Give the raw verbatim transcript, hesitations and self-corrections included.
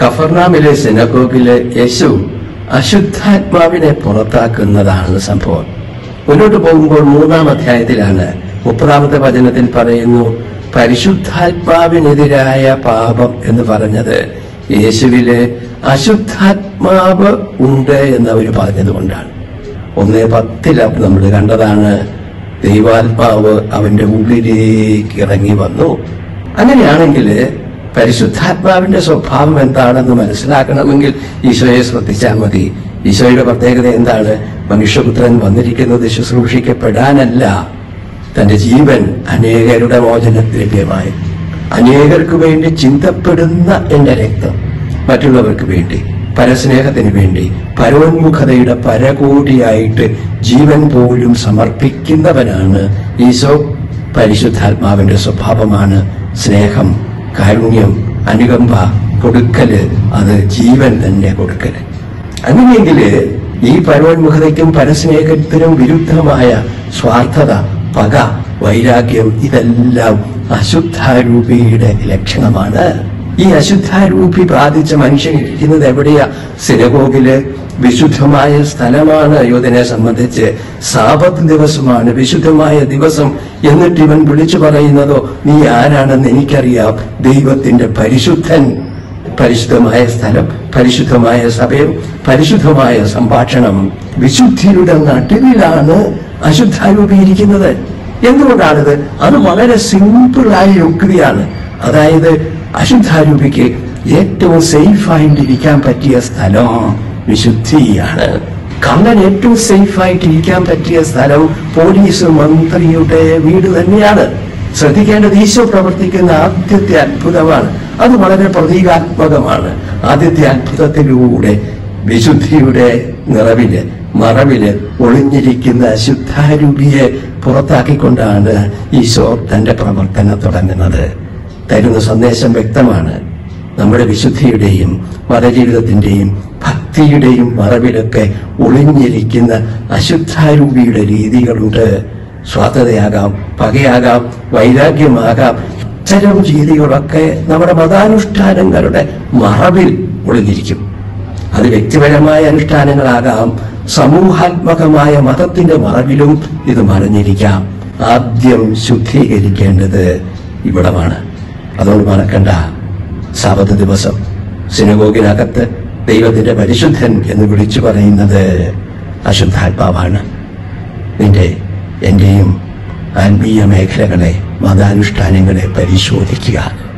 കഫർനാമിലെ സിനഗോഗിലെ യേശു അശുദ്ധാത്മാവിനെ പുറത്താക്കുന്നതാണ് സംഭവം. മുന്നോട്ട് പോകുമ്പോൾ മൂന്നാം അധ്യായത്തിലാണ് മുപ്പതാമത്തെ വചനത്തിൽ പറയുന്നു, പരിശുദ്ധാത്മാവിനെതിരായ പാപം എന്ന് പറഞ്ഞത് യേശുവിലെ അശുദ്ധാത്മാവ് ഉണ്ട് എന്നവർ പറഞ്ഞതുകൊണ്ടാണ്. ഒന്നേ പത്തിൽ നമ്മൾ കണ്ടതാണ്, ദൈവാത്മാവ് അവന്റെ ഉള്ളിലേക്ക് ഇറങ്ങി വന്നു. അങ്ങനെയാണെങ്കിൽ പരിശുദ്ധാത്മാവിന്റെ സ്വഭാവം എന്താണെന്ന് മനസ്സിലാക്കണമെങ്കിൽ ഈശോയെ ശ്രദ്ധിച്ചാൽ മതി. ഈശോയുടെ പ്രത്യേകത എന്താണ്? മനുഷ്യപുത്രൻ വന്നിരിക്കുന്നത് ശുശ്രൂഷിക്കപ്പെടാനല്ല, തന്റെ ജീവൻ അനേകരുടെ മോചനദ്രവ്യമായി, അനേകർക്ക് വേണ്ടി ചിന്തപ്പെടുന്ന എന്റെ രക്തം മറ്റുള്ളവർക്ക് വേണ്ടി, പരസ്നേഹത്തിന് വേണ്ടി, പരോന്മുഖതയുടെ പരകോടിയായിട്ട് ജീവൻ പോലും സമർപ്പിക്കുന്നവനാണ് ഈശോ. പരിശുദ്ധാത്മാവിന്റെ സ്വഭാവമാണ് സ്നേഹം, കാരുണ്യം, അനുകമ്പ, കൊടുക്കല്. അത് ജീവൻ തന്നെ കൊടുക്കല്. അങ്ങനെയെങ്കില് ഈ പരോന്മുഖതയ്ക്കും പരസ്നേഹത്തിനും വിരുദ്ധമായ സ്വാർത്ഥത, പക, വൈരാഗ്യം ഇതെല്ലാം അശുദ്ധാരൂപിയുടെ ലക്ഷണമാണ്. ഈ അശുദ്ധാരൂപി ബാധിച്ച മനുഷ്യൻ ഇരിക്കുന്നത് എവിടെയാ? സിനഗോഗില്. വിശുദ്ധമായ സ്ഥലമാണ് യൂദനെ സംബന്ധിച്ച്. സാബത്ത് ദിവസമാണ്, വിശുദ്ധമായ ദിവസം. എന്നിട്ട് ഇവൻ വിളിച്ചു പറയുന്നതോ, നീ ആരാണെന്ന് എനിക്കറിയാം, ദൈവത്തിന്റെ പരിശുദ്ധൻ. പരിശുദ്ധമായ സ്ഥലം, പരിശുദ്ധമായ സമയം, പരിശുദ്ധമായ സംഭാഷണം. വിശുദ്ധിയുടെ നടുവിലാണ് അശുദ്ധാരൂപി ഇരിക്കുന്നത്. എന്തുകൊണ്ടാണിത്? അത് വളരെ സിമ്പിളായ യുക്തിയാണ്. അതായത് അശുദ്ധാരൂപിക്ക് ഏറ്റവും സേഫായിട്ടിരിക്കാൻ പറ്റിയ സ്ഥലം വിശുദ്ധിയാണ്. കള്ളൻ ഏറ്റവും സേഫായിട്ടിരിക്കാൻ പറ്റിയ സ്ഥലം പോലീസ് മന്ത്രിയുടെ വീട് തന്നെയാണ്. ശ്രദ്ധിക്കേണ്ടത് ഈശോ പ്രവർത്തിക്കുന്ന ആദ്യത്തെ അത്ഭുതമാണ്. അത് വളരെ പ്രതീകാത്മകമാണ്. ആദ്യത്തെ അത്ഭുതത്തിലൂടെ വിശുദ്ധിയുടെ നിറവില് മറവില് ഒളിഞ്ഞിരിക്കുന്ന അശുദ്ധാരൂപിയെ പുറത്താക്കിക്കൊണ്ടാണ് ഈശോ തന്റെ പ്രവർത്തനം തുടങ്ങുന്നത്. തരുന്ന സന്ദേശം വ്യക്തമാണ്. നമ്മുടെ വിശുദ്ധിയുടെയും മതജീവിതത്തിന്റെയും ഭക്തിയുടെയും മറവിലൊക്കെ ഒളിഞ്ഞിരിക്കുന്ന അശുദ്ധാരൂപിയുടെ രീതികളുണ്ട്. സ്വാർത്ഥതയാകാം, പകയാകാം, വൈരാഗ്യമാകാം. ഇത്തരം രീതികളൊക്കെ നമ്മുടെ മതാനുഷ്ഠാനങ്ങളുടെ മറവിൽ ഒളിഞ്ഞിരിക്കും. അത് വ്യക്തിപരമായ അനുഷ്ഠാനങ്ങളാകാം, സമൂഹാത്മകമായ മതത്തിന്റെ മറവിലും ഇത് മറഞ്ഞിരിക്കാം. ആദ്യം ശുദ്ധീകരിക്കേണ്ടത് ഇവിടമാണ്. അതുകൊണ്ട് മറക്കണ്ട, സാബത്ത് ദിവസം സിനഗോഗിനകത്ത് ദൈവത്തിന്റെ പരിശുദ്ധൻ എന്ന് വിളിച്ചു പറയുന്നത് അശുദ്ധാത്മാവാണ്. നിന്റെ എന്റെയും ആത്മീയ മേഖലകളെ, മതാനുഷ്ഠാനങ്ങളെ പരിശോധിക്കുക.